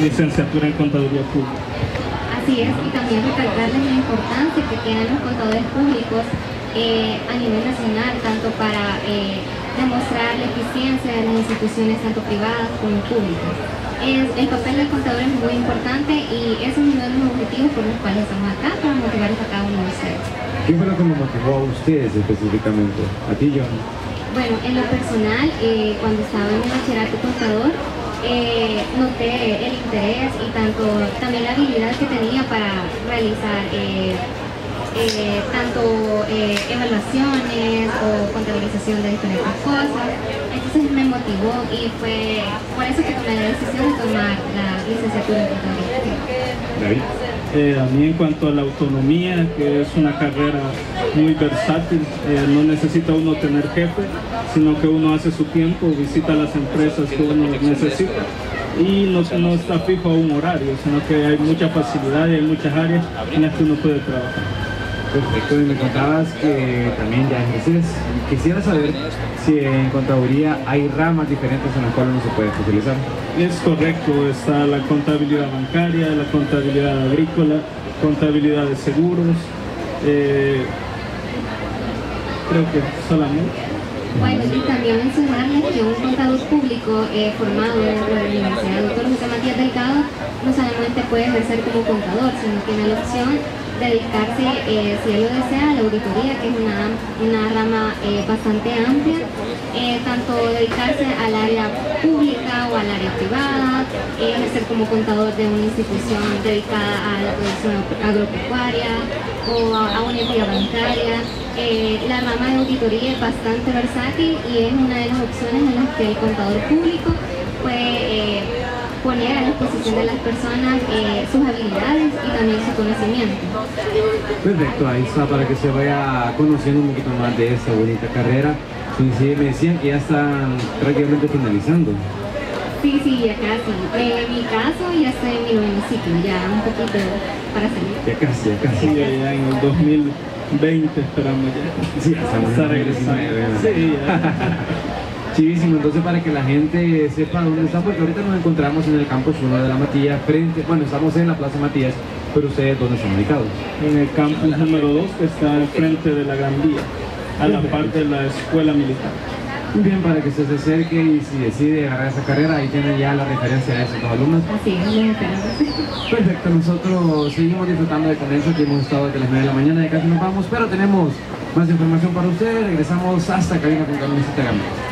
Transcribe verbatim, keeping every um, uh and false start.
licenciatura en Contaduría Pública. Así es, y también recalcarles la importancia que tienen los contadores públicos eh, a nivel nacional, tanto para eh, demostrar la eficiencia de las instituciones tanto privadas como públicas. Es, el papel del contador es muy importante y es uno de los objetivos por los cuales estamos acá, para motivarlos a cada uno de ustedes. ¿Qué fue lo que nos motivó a ustedes específicamente? ¿A ti, John? Bueno, en lo personal, eh, cuando estaba en el bachillerato contador, eh, noté el interés y tanto también la habilidad que tenía para realizar eh, eh, tanto eh, evaluaciones o contabilización de diferentes cosas. Entonces me motivó y fue por eso que tomé la decisión de tomar la licenciatura en contabilidad. David. Eh, a mí en cuanto a la autonomía, que es una carrera muy versátil, eh, no necesita uno tener jefe, sino que uno hace su tiempo, visita las empresas que uno necesita y no, no está fijo a un horario, sino que hay mucha facilidad y hay muchas áreas en las que uno puede trabajar. Perfecto, y me contabas que también ya ejerces. Quisiera saber si en contaduría hay ramas diferentes en las cuales uno se puede especializar. Es correcto, está la contabilidad bancaria, la contabilidad agrícola, contabilidad de seguros, eh, creo que solamente. Bueno, y también mencionarles que un contador público eh, formado dentro de la Universidad Doctor José Matías Delgado no solamente puede ejercer como contador, sino tiene la opción de dedicarse, eh, si él lo desea, a la auditoría, que es una, una rama eh, bastante amplia, eh, tanto dedicarse al área pública o al área privada, eh, ejercer como contador de una institución dedicada a la producción agropecuaria o a, a una entidad bancaria. Eh, la rama de auditoría es bastante versátil y es una de las opciones en las que el contador público puede eh, poner a disposición de las personas eh, sus habilidades y también su conocimiento. Perfecto, ahí está para que se vaya conociendo un poquito más de esta bonita carrera. Sí, sí, me decían que ya están prácticamente finalizando. Sí, sí, ya casi. Eh, en mi caso ya estoy en mi noveno ciclo, ya un poquito para salir. Ya casi, ya casi. Sí, ya en el dos mil veinte esperamos ya. Sí, ya estamos en el diecinueve. Sí, ya. Chivísimo, entonces para que la gente sepa dónde está, porque ahorita nos encontramos en el campus uno de la Matías, frente, bueno, estamos en la Plaza Matías, pero ustedes ¿dónde están ubicados? En el campus número dos, que está al frente de la Gran Vía, a la parte de la escuela militar. Muy bien, para que usted se acerque y si decide agarrar esa carrera, ahí tiene ya la referencia de esos dos alumnos. Así es, muy interesante. Perfecto, nosotros seguimos disfrutando de Condensa, que hemos estado desde las nueve de la mañana y casi nos vamos, pero tenemos más información para ustedes. Regresamos hasta Cabina con Carmen Instagram.